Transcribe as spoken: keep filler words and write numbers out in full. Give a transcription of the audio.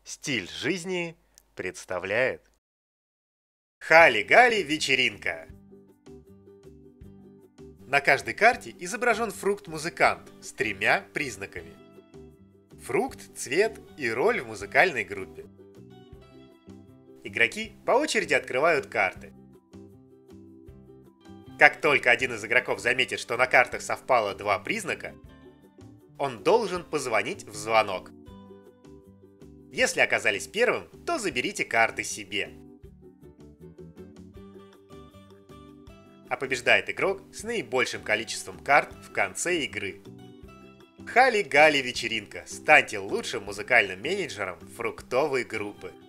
Стиль жизни представляет Хали-гали вечеринка. На каждой карте изображен фрукт-музыкант с тремя признаками. Фрукт, цвет и роль в музыкальной группе. Игроки по очереди открывают карты. Как только один из игроков заметит, что на картах совпало два признака, он должен позвонить в звонок. Если оказались первым, то заберите карты себе. А побеждает игрок с наибольшим количеством карт в конце игры. Хали-гали вечеринка. Станьте лучшим музыкальным менеджером фруктовой группы.